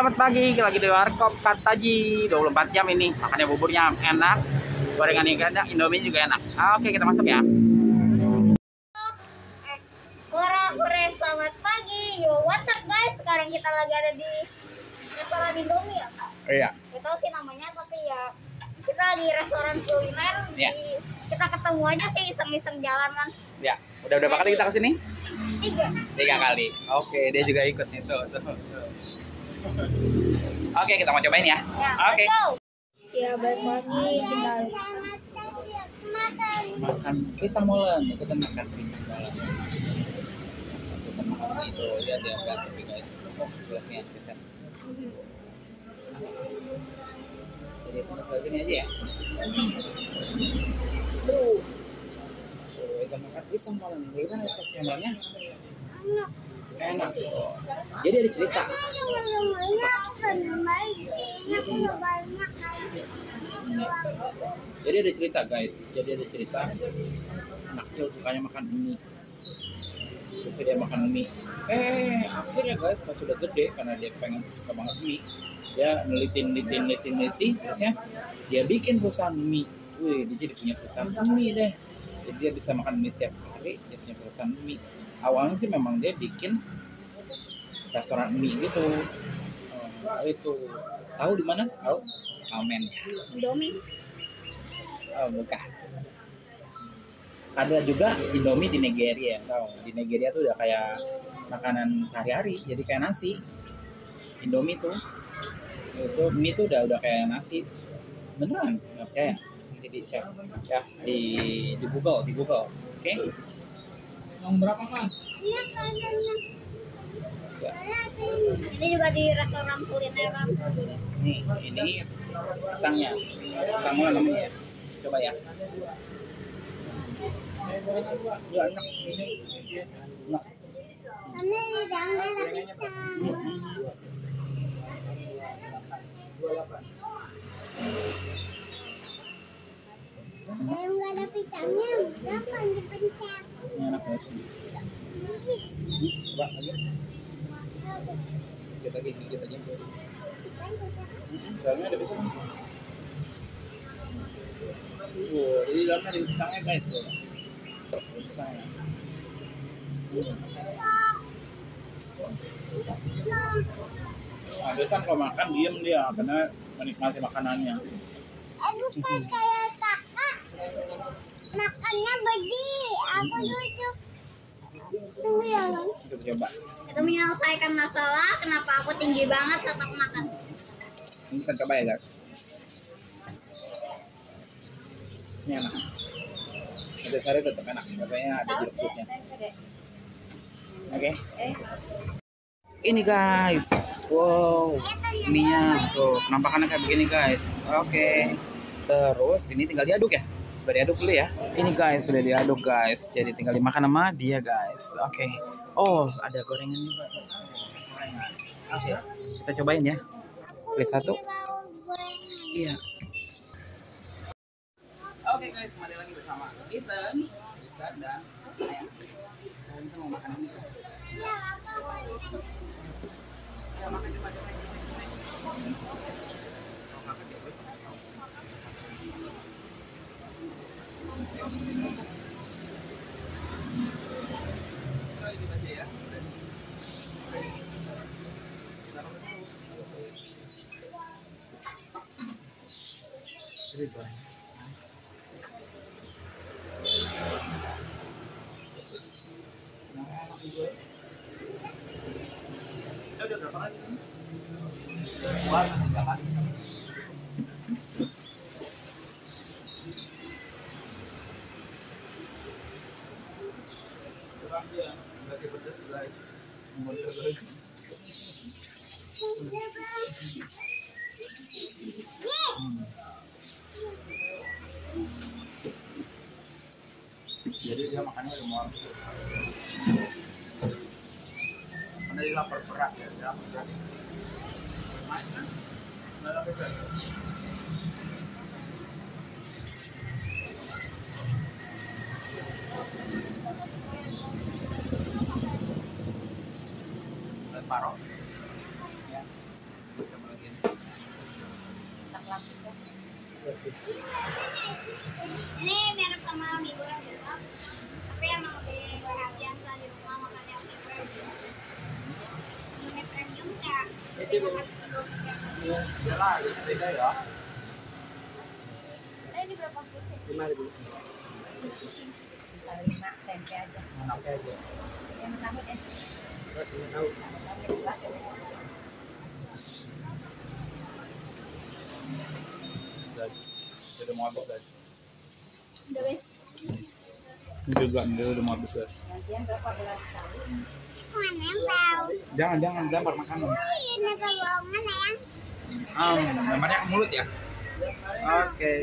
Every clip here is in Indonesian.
selamat pagi. Lagi di Warkop Kartaji 24 jam ini. Makannya buburnya enak, gorengan yang enak, Indomie juga enak. Oke, kita masuk ya. Hore, selamat pagi. Yo, what's up guys? Sekarang kita lagi ada di restoran Indomie ya, Kak? Iya. Gak tahu sih namanya, tapi ya kita di restoran kuliner. Iya. Kita ketemu aja sih iseng-iseng jalan kan. Ya, udah berapa kali kita kesini? 3 kali. Oke, dia juga ikut nih tuh. Oke, kita mau cobain ya. Oke. Let's go. Ya, balik lagi kita Makan pisang molen, itu kan makan pisang molen. Kita makan itu, lihat ya agak sepi guys. Oh, sebelahnya pisang. Jadi kita sini aja ya. Kita makan pisang molen. Gimana rasa pisang molennya? Enak. Jadi ada cerita. Jadi ada cerita guys. Anak kecil sukanya makan mie. Terus dia makan mie. Akhirnya guys pas sudah gede karena dia pengen suka banget mie, dia neliti, terusnya dia bikin perusahaan mie. Wih, dia jadi punya perusahaan mie deh. Jadi dia bisa makan mie setiap hari. Dia punya perusahaan mie. Awalnya sih memang dia bikin restoran mie gitu. Itu tahu di mana? Tahu? Komen ya. Indomie. Oh, bukan. Ada juga Indomie di Nigeria, tahu? Di Nigeria tuh udah kayak makanan sehari-hari, jadi kayak nasi. Indomie tuh, itu mie tuh udah kayak nasi. Beneran? Nggak percaya? Nanti dicek ya di Google, oke? Yang berapa kan? Ya. Ini juga di restoran kulineran. Nih, ini pisangnya. Pisang molen namanya ya. Coba ya. Ya, enak. Enak. Nggak ada pisangnya, gampang dipencet. Ini enak guys. Coba lagi. Dikit aja. Dalamnya ada pisang. Jadi dalamnya ada pisangnya guys. Pisangnya. Nah, biasanya kalau makan diem dia karena menikmati makanannya. Bukan kayak kakak makannya bedi, aku duduk. Tunggu ya kan? Kita coba. Itu menyelesaikan masalah kenapa aku tinggi banget saat aku makan. Ini kita coba ya guys. Ini enak. Ada sari tetap enak. Katanya ada jeruknya. Oke. Ini guys. Wow. Mie-nya tuh penampakannya kayak begini guys. Oke. Terus ini tinggal diaduk ya. Sudah diaduk dulu ya. Ini guys sudah diaduk guys. Jadi tinggal dimakan sama dia guys. Oke. Oh ada gorengan juga. Oke. Kita cobain ya. Pilih satu. Iya. Oke guys, kembali lagi bersama Ethan, Rizal, dan saya. Sekarang kita mau makan ini guys. Ya, makan coba. Jadi dia makannya udah mau karena dia lapar berat ya, dia lapar berat. Paro. Ya. Yalah, ini beda ya. Ini berapa putih? 5.000. 5 tempe aja. Oke aja. Yang tahu deh. Terus ini tahu. Guys, udah mau habis guys. Udah wes. Ini juga udah mau habis guys. Gantian berapa belas kali? Jangan lempar makanan. Lemparnya ke mulut ya. Oke.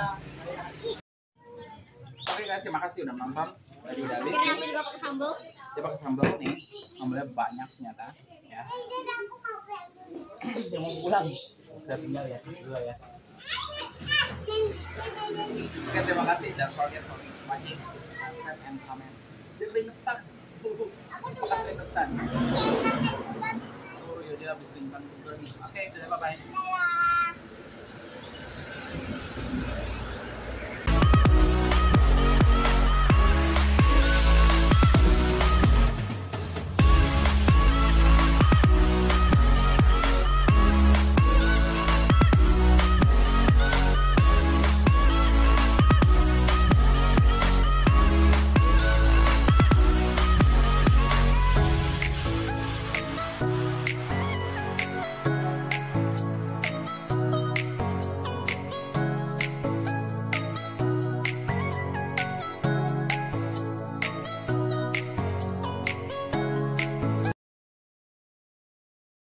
Oke guys, terima kasih udah nonton. Tadi udah habis. Akhirnya aku juga pakai sambal. Dia pakai sambal nih. Sambalnya banyak ternyata. Ya. Dia mau pulang. Udah tinggal ya. Dulu ya. Oke, terima kasih. Dan forget for watching, subscribe and comment. Dia keringetan. Keringetan. Oh, ya dia habis keringetan juga nih. Oke, sudah bye-bye.